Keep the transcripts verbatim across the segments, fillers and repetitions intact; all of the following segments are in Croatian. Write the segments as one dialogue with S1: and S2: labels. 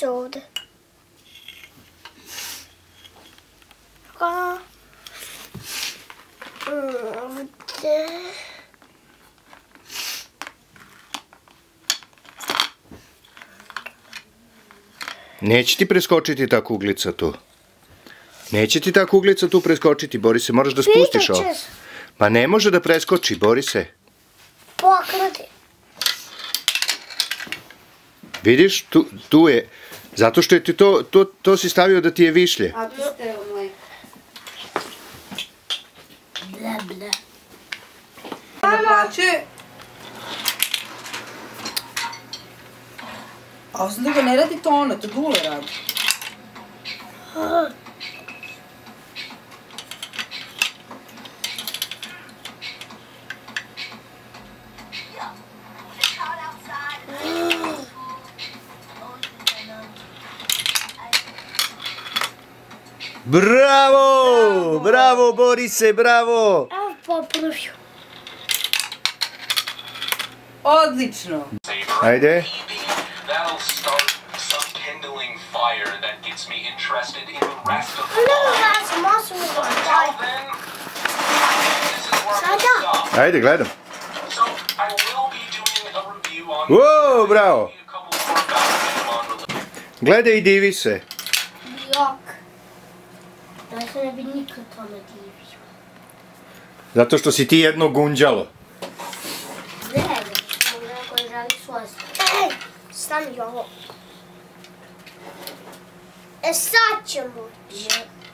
S1: se ovdje. Ovdje.
S2: Neće ti preskočiti ta kuglica tu. Neće ti ta kuglica tu preskočiti, Borise, moraš da spustiš ovo. Ma ne može da preskoči, Borise.
S1: Pokrati.
S2: Vidiš, tu, tu je, zato što je ti to, to, to si stavio da ti je višlje.
S3: A ti ste moj.
S1: Ble, ble.
S3: Da plaće. A osam drugo ne radi to ono, to Dule radi.
S2: Bravo! Bravo, Borise, bravo!
S1: Evo popravio.
S3: Odlično.
S2: Ajde.
S4: That'll start some kindling fire that gets me interested in the rest of the
S1: Ne,
S4: line.
S1: ja sam osobno
S4: Until
S1: gledaj.
S4: then, this is where I'm gonna
S1: Sada.
S4: stop.
S2: Ajde, gledam.
S4: So I will be doing a review on
S2: Wow, bravo!
S4: maybe a couple more about Digimon related.
S2: Gledaj i divi se.
S1: Jok. Ja se ne bi nikad tome divio.
S2: Zato što si ti jedno gunđalo.
S1: Ne, zato neko je želi svoje sve. Ej, stani ovo. E sad će moći.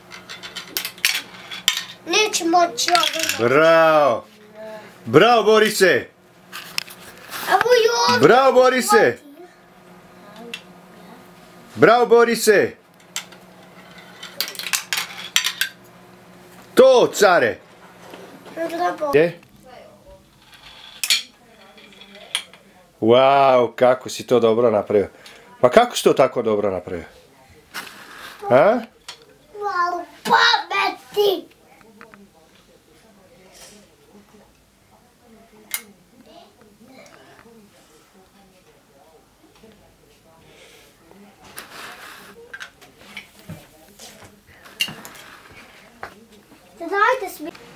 S1: Neće moći ovo.
S2: Bravo! Bravo, Borise!
S1: Evo i ovdje.
S2: Bravo, Borise! Bravo, Borise! To, care!
S1: Bravo.
S2: Gdje? Wow, kako si to dobro napravio. Pa kako si to tako dobro napravio? A?
S1: Hvala pameti. Dajte smi...